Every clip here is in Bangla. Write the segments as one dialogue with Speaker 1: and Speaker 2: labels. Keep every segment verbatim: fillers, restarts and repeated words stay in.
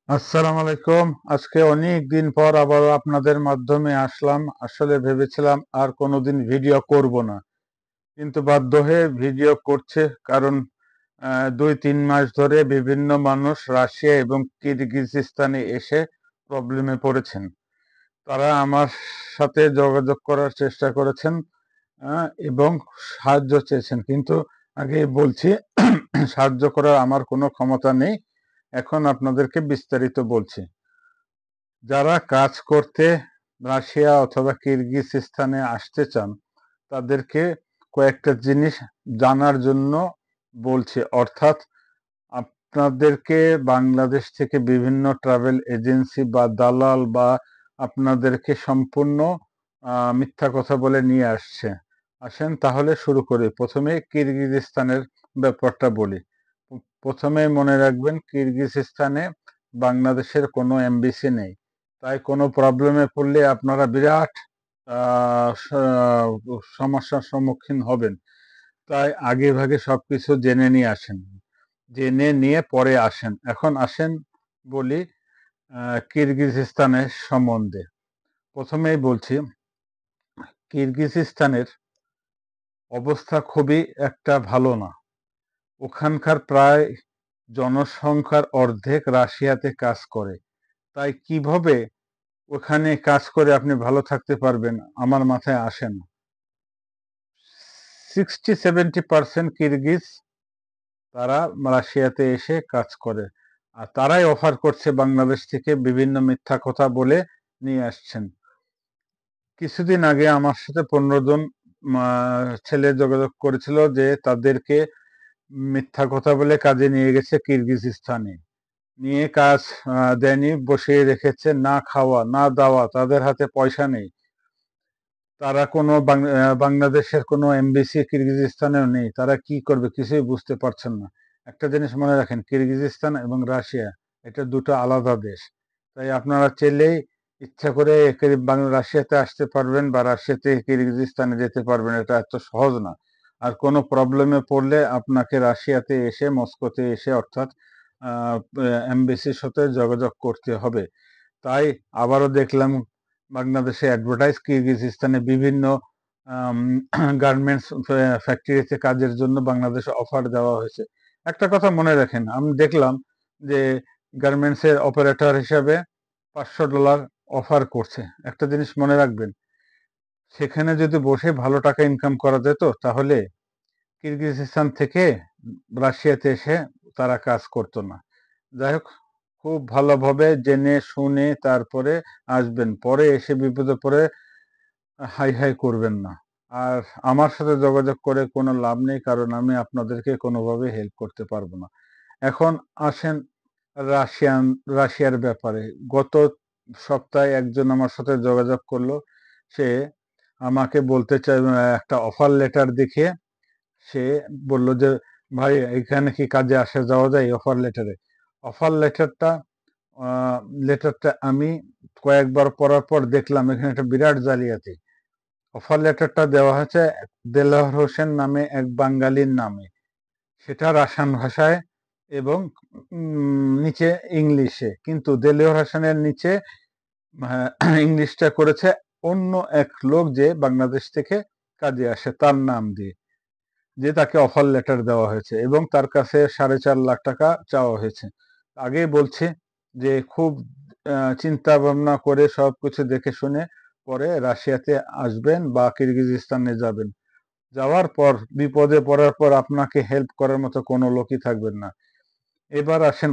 Speaker 1: আসসালামু আলাইকুম। আজকে অনেক দিন পর আবার আপনাদের মাধ্যমে আসলাম। আসলে ভেবেছিলাম আর কোনোদিন ভিডিও করব না, কিন্তু বাধ্য হয়ে ভিডিও করছে। কারণ আহ, দুই তিন মাস ধরে বিভিন্ন মানুষ রাশিয়া এবং কিরগিজস্তানে এসে প্রবলেমে পড়েছেন। তারা আমার সাথে যোগাযোগ করার চেষ্টা করেছেন আহ, এবং সাহায্য চেয়েছেন, কিন্তু আগে বলছি সাহায্য করার আমার কোনো ক্ষমতা নেই। এখন আপনাদেরকে বিস্তারিত বলছি। যারা কাজ করতে রাশিয়া অথবা কিরগিজস্তানে আসতে চান, তাদেরকে কয়েকটা জিনিস জানার জন্য বলছি। অর্থাৎ আপনাদেরকে বাংলাদেশ থেকে বিভিন্ন ট্রাভেল এজেন্সি বা দালাল বা আপনাদেরকে সম্পূর্ণ আহ, মিথ্যা কথা বলে নিয়ে আসছে। আসেন তাহলে শুরু করি। প্রথমে কিরগিজস্তানের ব্যাপারটা বলি। প্রথমে মনে রাখবেন, কিরগিজস্তানে বাংলাদেশের কোনো এমবিসি নেই। তাই কোনো প্রবলেমে পড়লে আপনারা বিরাট আহ, স- সমস্যার সম্মুখীন হবেন। তাই আগে ভাগে সবকিছু জেনে নিয়ে আসেন, জেনে নিয়ে পরে আসেন। এখন আসেন বলি আহ, কিরগিজস্তানের সম্বন্ধে। প্রথমেই বলছি, কিরগিজস্তানের অবস্থা খুবই একটা ভালো না। ওখানকার প্রায় জনসংখ্যার অর্ধেক রাশিয়াতে কাজ করে। তাই কিভাবে ওখানে কাজ করে আপনি ভালো থাকতে পারবেন আমার মাথায় আসে না। সিক্সটি সেভেন্টি পার্সেন্ট কিরগিজ তারা রাশিয়াতে এসে কাজ করে, আর তারাই অফার করছে বাংলাদেশ থেকে বিভিন্ন মিথ্যা কথা বলে নিয়ে আসছেন। কিছুদিন আগে আমার সাথে পনেরো জন আহ, ছেলে যোগাযোগ করেছিল যে তাদেরকে মিথ্যা কথা বলে কাজে নিয়ে গেছে কিরগিজস্তানে। নিয়ে কাজ আহ, দেয়নি, বসিয়ে রেখেছে, না খাওয়া না দাওয়া, তাদের হাতে পয়সা নেই। তারা কোনো বাং- আহ, বাংলাদেশের কোনো এমবিসি কিরগিজস্তানেও নেই। তারা কি করবে কিছুই বুঝতে পারছেন না। একটা জিনিস মনে রাখেন, কিরগিজস্তান এবং রাশিয়া এটা দুটো আলাদা দেশ। তাই আপনারা চাইলেই ইচ্ছা করে একে- বাং- রাশিয়াতে আসতে পারবেন বা রাশিয়াতে কিরগিজস্তানে যেতে পারবেন, এটা এত সহজ না। আর কোনো প্রবলেমে পড়লে আপনাকে রাশিয়াতে এসে, মস্কোতে এসে, অর্থাৎ এমবিসির সাথে যোগাযোগ করতে হবে। তাই আবারও দেখলাম বাংলাদেশে অ্যাডভার্টাইজ, কিরগিজস্তানে বিভিন্ন গার্মেন্টস ফ্যাক্টরিতে কাজের জন্য বাংলাদেশে অফার দেওয়া হয়েছে। একটা কথা মনে রাখেন, আমি দেখলাম যে গার্মেন্টস এর অপারেটর হিসাবে পাঁচশো ডলার অফার করছে। একটা জিনিস মনে রাখবেন, সেখানে যদি বসে ভালো টাকা ইনকাম করা যেত, তাহলে কিরগিজস্তান থেকে রাশিয়াতে এসে তারা কাজ করতো না। যাই হোক, খুব ভালোভাবে জেনে শুনে তারপরে আসবেন। পরে এসে বিপদে পড়ে হাই হাই করবেন না। আর আমার সাথে যোগাযোগ করে কোনো লাভ নেই, কারণ আমি আপনাদেরকে কোনোভাবে হেল্প করতে পারবো না। এখন আসেন রাশিয়ান রাশিয়ার ব্যাপারে। গত সপ্তাহে একজন আমার সাথে যোগাযোগ করলো। সে আমাকে বলতে চাই, একটা অফার লেটার দেখিয়ে সে বলল যে, ভাই এখানে কি কাজে আসা যাওয়া যায় অফার লেটারে? অফার লেটারটা লেটারটা আমি কয়েকবার পড়ার পর দেখলাম এখানে একটা বিরাট জালিয়াতি। অফার লেটারটা দেওয়া হয়েছে দেলোয়ার হোসেন নামে এক বাঙালির নামে, সেটা রাশিয়ান ভাষায় এবং উম, নিচে ইংলিশে, কিন্তু দেলোয়ার হোসেনের নিচে আহ, ইংলিশটা করেছে অন্য এক লোক যে বাংলাদেশ থেকে কাজে আসে তার নাম দিয়ে, যে তাকে অফার লেটার দেওয়া হয়েছে এবং তার কাছে সাড়ে চার লাখ টাকা চাওয়া হয়েছে। আগেই বলছে যে খুব আহ, চিন্তা ভাবনা করে সবকিছু দেখে শুনে পরে রাশিয়াতে আসবেন বা কিরগিজস্তানে যাবেন। যাওয়ার পর বিপদে পড়ার পর আপনাকে হেল্প করার মতো কোনো লোকই থাকবেন না। এবার আসেন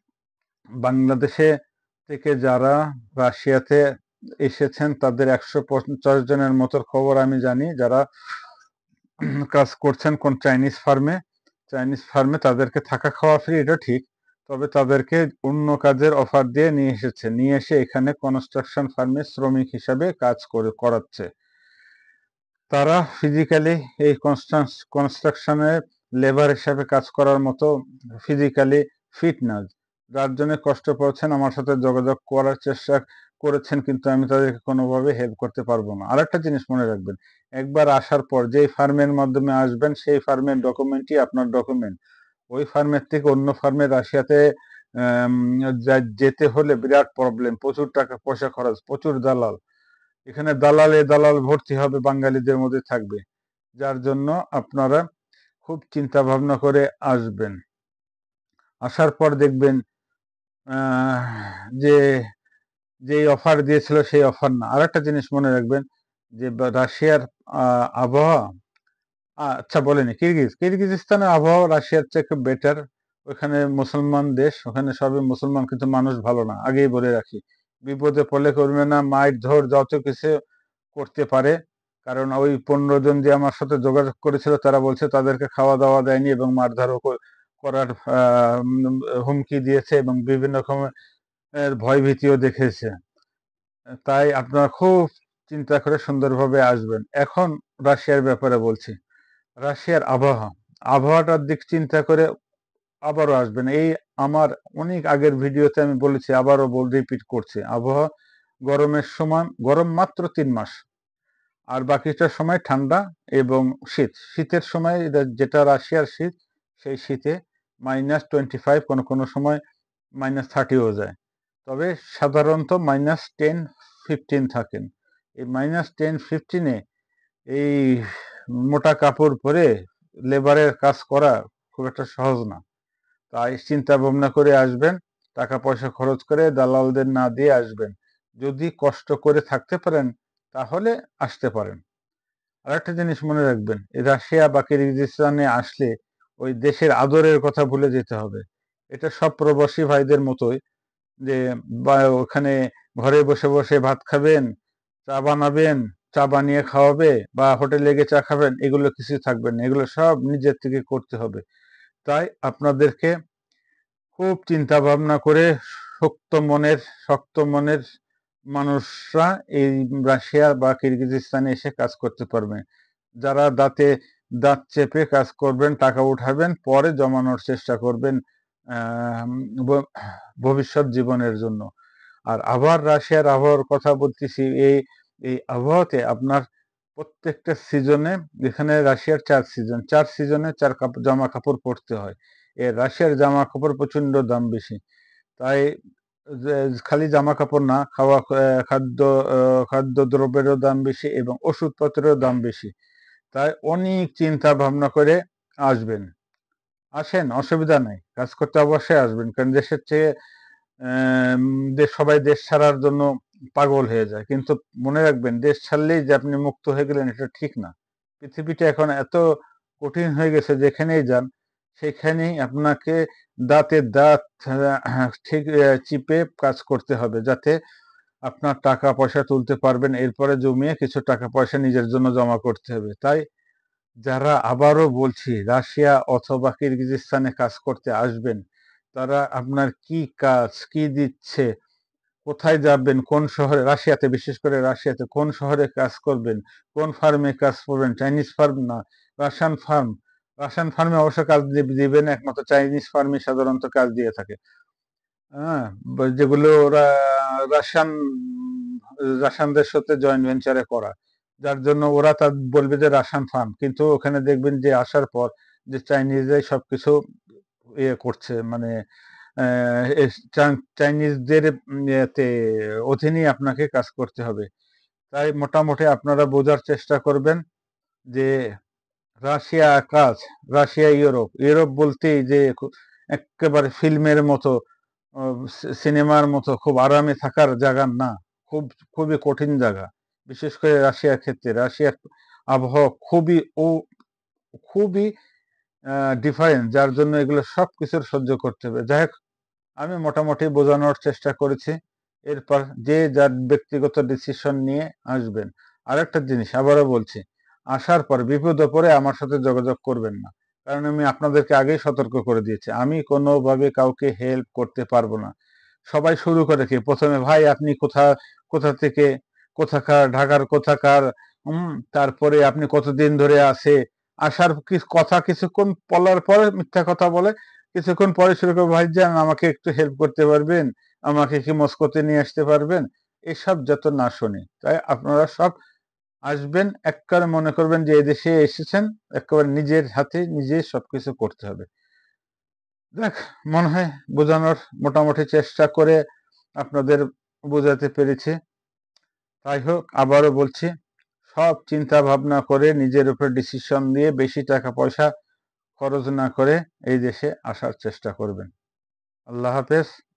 Speaker 1: বাংলাদেশে থেকে যারা রাশিয়াতে এসেছেন, তাদের একশো পঞ্চাশ জনের মতো খবর আমি জানি, যারা কাজ করছেন কোন চাইনিজ ফার্মে। চাইনিজ ফার্মে তাদেরকে থাকা খাওয়া ফ্রি, এটা ঠিক। তবে তাদেরকে অন্য কাজের অফার দিয়ে নিয়ে এসেছে, নিয়ে এসে এখানে কনস্ট্রাকশন ফার্মে শ্রমিক হিসাবে কাজ করে করাচ্ছে। তারা ফিজিক্যালি এই কনস্ট্রাকশনের লেবার হিসাবে কাজ করার মতো ফিজিক্যালি ফিট না, যার জন্য কষ্ট পাচ্ছেন। আমার সাথে যোগাযোগ করার চেষ্টা করেছেন, কিন্তু আমি তাদেরকে কোনোভাবে হেল্প করতে পারবো না। আর একটা জিনিস মনে রাখবেন, একবার আসার পর যেই ফার্মের মাধ্যমে আসবেন সেই ফার্মের ডকুমেন্টই আপনার ডকুমেন্ট। ওই ফার্মের থেকে অন্য ফার্মে রাশিয়াতে যেতে হলে বিরাট প্রবলেম, প্রচুর টাকা পয়সা খরচ, প্রচুর দালাল। এখানে দালালে দালাল ভর্তি হবে, বাঙালিদের মধ্যে থাকবে, যার জন্য আপনারা খুব চিন্তা ভাবনা করে আসবেন। আসার পর দেখবেন যে যে অফার দিয়েছিল সেই অফার না। আর একটা জিনিস মনে রাখবেন যে রাশিয়ার আবহাওয়া, আচ্ছা বলেনি, কিরগিজ কিরগিজস্তানের আবহাওয়া রাশিয়ার চেয়ে খুব বেটার। ওখানে মুসলমান দেশ, ওখানে সবই মুসলমান, কিন্তু মানুষ ভালো না, আগেই বলে রাখি। বিপদে পড়লে করবে না, মাইর ধর যত কিছু করতে পারে। কারণ ওই পনেরো জন যে আমার সাথে যোগাযোগ করেছিল তারা বলছে তাদেরকে খাওয়া দাওয়া দেয়নি এবং মারধরও করার হুমকি দিয়েছে এবং বিভিন্ন রকমের ভয় ভীতিও দেখেছে। তাই আপনারা খুব চিন্তা করে সুন্দরভাবে আসবেন। এখন রাশিয়ার ব্যাপারে বলছি। রাশিয়ার আবহাওয়া আবহাওয়াটার দিক চিন্তা করে আবারও আসবেন। এই আমার অনেক আগের ভিডিওতে আমি বলেছি, আবারও বল রিপিট করছি। আবহাওয়া গরমের সময় গরম মাত্র তিন মাস, আর বাকিটা সময় ঠান্ডা এবং শীত। শীতের সময় যেটা রাশিয়ার শীত, সেই শীতে মাইনাস টোয়েন্টি ফাইভ, কোনো কোনো সময় মাইনাস থার্টিও যায়। তবে সাধারণত মাইনাস টেন ফিফটিন থাকেন। এই মাইনাস টেন ফিফটিনে এই মোটা কাপড় পরে লেবারের কাজ করা খুব একটা সহজ না। তাই চিন্তা ভাবনা করে আসবেন, টাকা পয়সা খরচ করে দালালদের না দিয়ে আসবেন। যদি কষ্ট করে থাকতে পারেন তাহলে আসতে পারেন। আর একটা জিনিস মনে রাখবেন, রাশিয়া বা কিরগিজস্তানে আসলে ওই দেশের আদরের কথা ভুলে যেতে হবে। এটা সব প্রবাসী ভাইদের মতোই, যে বা ওখানে ঘরে বসে বসে ভাত খাবেন, চা বানাবেন, চা বানিয়ে খাওয়াবে, বা হোটেলে গিয়ে চা খাবেন, এগুলো কিছু থাকবে না। এগুলো সব নিজের থেকে করতে হবে। তাই আপনাদেরকে খুব চিন্তা ভাবনা করে শক্ত মনের শক্ত মনের মানুষরা এই রাশিয়া বা কিরগিজস্তানে এসে কাজ করতে পারবে। যারা দাঁতে দাঁত চেপে কাজ করবেন, টাকা উঠাবেন, পরে জমানোর চেষ্টা করবেন ভবিষ্যৎ জীবনের জন্য। আর আবার রাশিয়ার আবহাওয়ার কথা বলতেছি, এই এই আবহাওয়াতে আপনার প্রত্যেকটা সিজনে, এখানে রাশিয়ার চার সিজন, চার সিজনে চার কাপড় জামা কাপড় পরতে হয়। এ রাশিয়ার জামা কাপড় প্রচন্ড দাম বেশি। তাই খালি জামা কাপড় না, খাওয়া খাদ্য খাদ্য দ্রব্যেরও দাম বেশি এবং ওষুধপত্রেরও দাম বেশি। তাই অনেক চিন্তা ভাবনা করে আসবেন। আসেন, অসুবিধা নাই, কাজ করতে অবশ্যই আসবেন। কারণ দেশের চেয়ে দেশ সবাই দেশ ছাড়ার জন্য পাগল হয়ে যায়, কিন্তু মনে রাখবেন দেশ ছাড়লেই যে আপনি মুক্ত হয়ে গেলেন এটা ঠিক না। পৃথিবীটা এখন এত কঠিন হয়ে গেছে, যেখানেই যান সেখানেই আপনাকে দাঁতে দাঁত ঠিক চিপে কাজ করতে হবে, যাতে আপনার টাকা পয়সা তুলতে পারবেন। এরপরে জমিয়ে কিছু টাকা পয়সা নিজের জন্য জমা করতে হবে। তাই যারা, আবারও বলছি, রাশিয়া অথবা কিরগিজস্তানে কাজ করতে আসবেন, তারা আপনার কি কাজ কি দিচ্ছে, কোথায় যাবেন, কোন শহরে, রাশিয়াতে বিশেষ করে রাশিয়াতে কোন শহরে কাজ করবেন, কোন ফার্মে কাজ করবেন, চাইনিজ ফার্ম না রাশিয়ান ফার্ম। রাশিয়ান ফার্মে অবশ্য কাজ দিবেন, একমাত্র চাইনিজ ফার্মে সাধারণত কাজ দিয়ে থাকে। হ্যাঁ, যেগুলো ওরা রাশিয়ান রাশিয়ানদের সাথে জয়েন্ট ভেঞ্চারে করা, যার জন্য ওরা তা বলবে যে রাশিয়ান ফার্ম, কিন্তু ওখানে দেখবেন যে আসার পর যে চাইনিজরাই সবকিছু ইয়ে করছে, মানে চাইনিজদের অধীনেই আপনাকে কাজ করতে হবে। তাই মোটামুটি আপনারা বোঝার চেষ্টা করবেন যে রাশিয়া কাজ, রাশিয়া ইউরোপ, ইউরোপ বলতেই যে একেবারে ফিল্মের মতো, সিনেমার মতো খুব আরামে থাকার জায়গা না, খুব খুবই কঠিন জায়গা। বিশেষ করে রাশিয়ার ক্ষেত্রে রাশিয়ার আবহাওয়া খুবই ও খুবই ডিফারেন্ট, যার জন্য এগুলো সব কিছুর সহ্য করতে হবে। যাই হোক, আমি মোটামুটি বোঝানোর চেষ্টা করেছি। এরপর যে যার ব্যক্তিগত ডিসিশন নিয়ে আসবেন। আর একটা জিনিস আবারও বলছি, আসার পর বিপদে পড়ে আমার সাথে যোগাযোগ করবেন না, কারণ আমি আপনাদেরকে আগেই সতর্ক করে দিয়েছি, আমি কোনোভাবে কাউকে হেল্প করতে পারবো না। সবাই শুরু করে কি প্রথমে, ভাই আপনি কোথা কোথা থেকে, কোথাকার, ঢাকার কোথাকার, হম তারপরে আপনি কতদিন ধরে আছে, আসার কথা কিছুক্ষণ বলার পরে মিথ্যা কথা বলে, কিছুক্ষণ পরে শুরু করে, ভাইজান আমাকে একটু হেল্প করতে পারবেন, আমাকে কি মস্কোতে নিয়ে আসতে পারবেন, এসব যত না শুনি। তাই আপনারা সব আসবেন, একবারে মনে করবেন যে এদেশে এসেছেন, একেবারে নিজের হাতে নিজে সবকিছু করতে হবে। দেখ, মনে হয় বোঝানোর মোটামুটি চেষ্টা করে আপনাদের বোঝাতে পেরেছি। তাই হোক, আবারও বলছি, সব চিন্তা ভাবনা করে নিজের উপর ডিসিশন দিয়ে বেশি টাকা পয়সা খরচ না করে এই দেশে আসার চেষ্টা করবেন। আল্লাহ হাফেজ।